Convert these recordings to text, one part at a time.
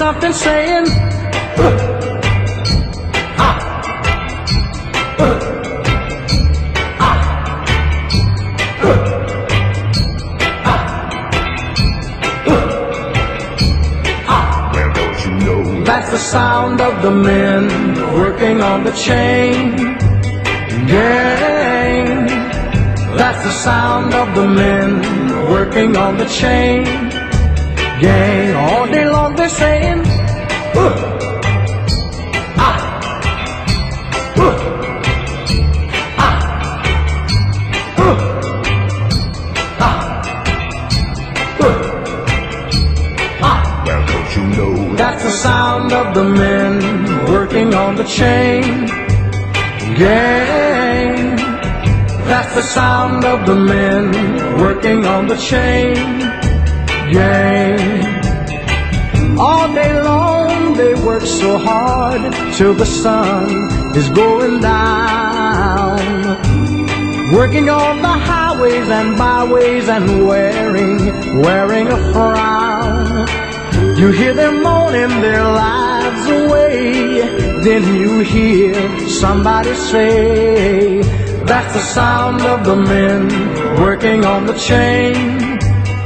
something saying, that's the sound of the men working on the chain gang. That's the sound of the men working on the chain gang. All day long they're saying, well, don't you know that's the sound of the men working on the chain gang. That's the sound of the men working on the chain gang. All day long they work so hard till the sun is going down, working on the highways and byways and wearing a frown. You hear them moaning their lives away, then you hear somebody say, that's the sound of the men working on the chain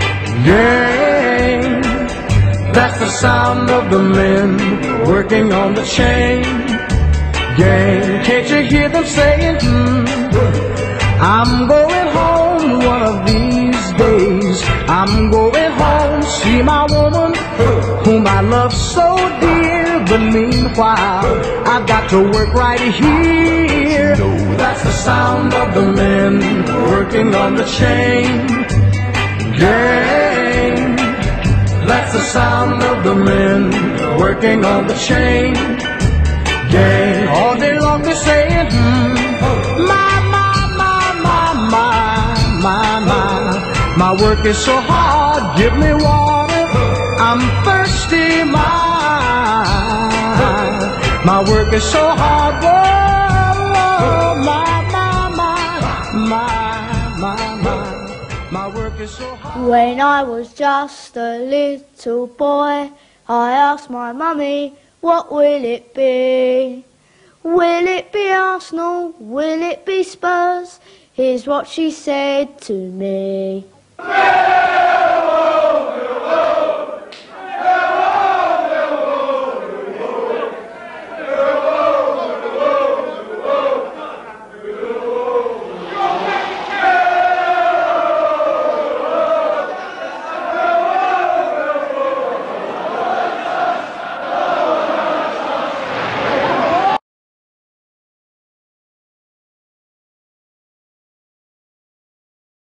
gang. That's the sound of the men working on the chain gang. Can't you hear them saying, I'm going home one of these days. I'm going home, see my woman whom I love so dear. But meanwhile, I've got to work right here. That's the sound of the men working on the chain gang. That's the sound of the men working on the chain gang. All day long they're saying, my work is so hard, give me water, I'm thirsty, my work is so hard, whoa, my work is so hard. When I was just a little boy, I asked my mummy, what will it be? Will it be Arsenal? Will it be Spurs? Here's what she said to me.